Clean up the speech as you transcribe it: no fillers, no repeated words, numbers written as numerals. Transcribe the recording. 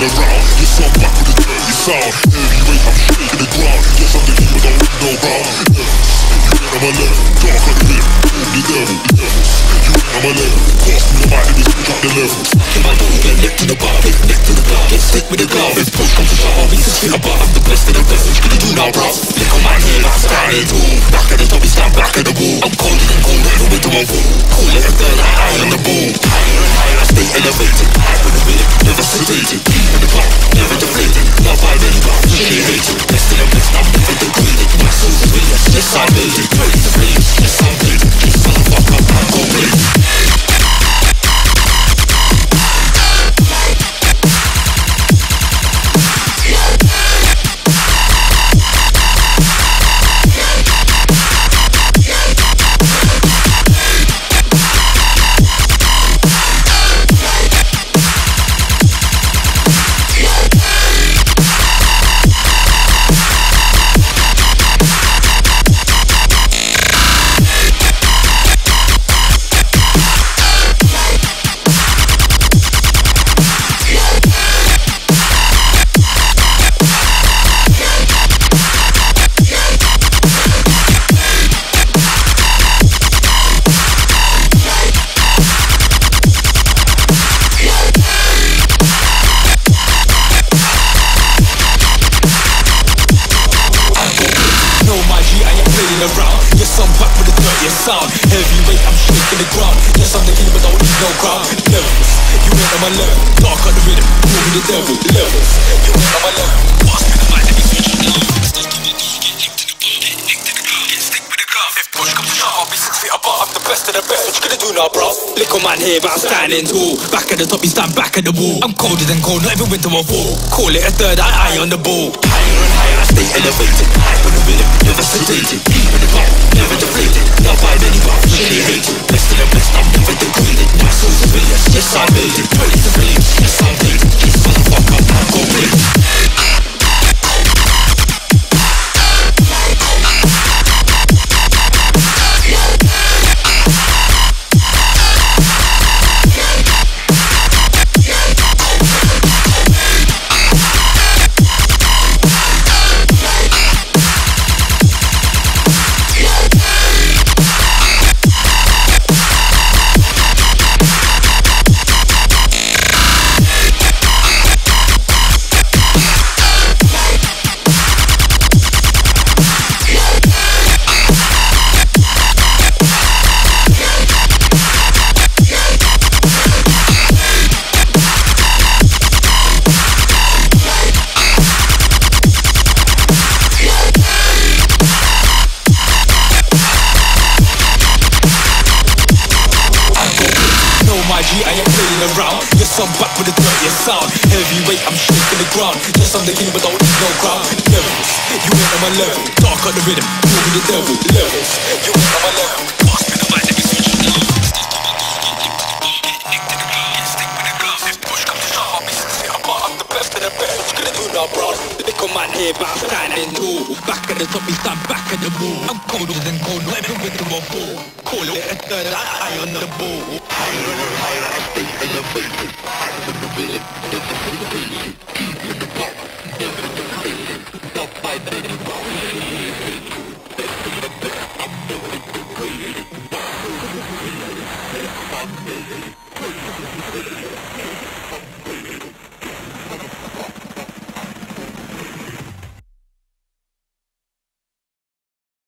around. Yes, I'm back with the dirty sound. Heavyweight, I'm shaking the ground. Yes, I'm the king, but don't need no round. You ain't on my level, dark on the rip. The devil, you ain't on my level. Pass me the mic and just drop the level. In my door, get neck to the bar, get neck to the bar. Get stick with the glove. If push comes to shove, I'll be 6 feet above. I'm the best of the best. What you gonna do now, bruv? Lick on my head, I'm standing tall. Back at the top, it's down back at the wall. I'm colder than cold, never wait till I'm full. Call it a third, I'm high on the ball. Higher and higher, I stay elevated. High with the rhythm, never sedated. Deep in the cloud, never deflated. Not by any round, really hated. Best in the best, I'm never degraded. My soul's a realist, yes I made it. Praise the flames, yes I'm paid. Yes motherfucker, I'm gon' blaze. Heavyweight, I'm shaking the ground. Yes, I'm the king, but don't need no crown. Levels, you ain't on my level. Dark on the rhythm, call me the devil. Levels, you ain't on my level. Pass me the mic, let me switch it up. Stay to the door, get licked to the bar. Get licked to the bar, get stick with the glove. If push comes to shove, I'll be 6 feet above. I'm the best of the best. What you gonna do now, bro? Lick on my head, but I'm standing tall. Back at the top, you stand back at the wall. I'm colder than cold, not even winter or fall. Call it a third, eye on the ball. Higher and higher, I stay elevated. High with the rhythm, never sedated. Deep in the cloud, never deflated. Not by any round, really hated. Best of the best, I'm never degraded. My soul's a realist, yes I made it. Praise the flames, yes I'm paid. Yes motherfucker, I'm gon' blaze. I ain't playing around. Yes, I'm back with the dirtiest sound. Heavyweight, I'm shaking the ground. Yes, I'm the king, but don't need no crown. Levels, you ain't on my level. Dark on the rhythm, call me the devil. Levels, you ain't on my level. Pass me the mic, let me switch it up. Stay to the door, get licked to the bar. Get nicked to the bar, get stick with the glove. If push comes to shove, I'll be 6 feet apart. I'm the best of the best. What you gonna do now, bro? Lick on my head, but I'm standing tall. Back at the top, you stand back at the wall. I'm colder than cold, not even winter or fall. Call it a third, eye on the ball. Higher and higher, I stay elevated. Higher than the rhythm, never sedated. Deep in the pop, never deflated. Not by any round, really hated. Best of the best, I'm never degraded. My soul's a realist, yes I'm made it. Praise the flames, yes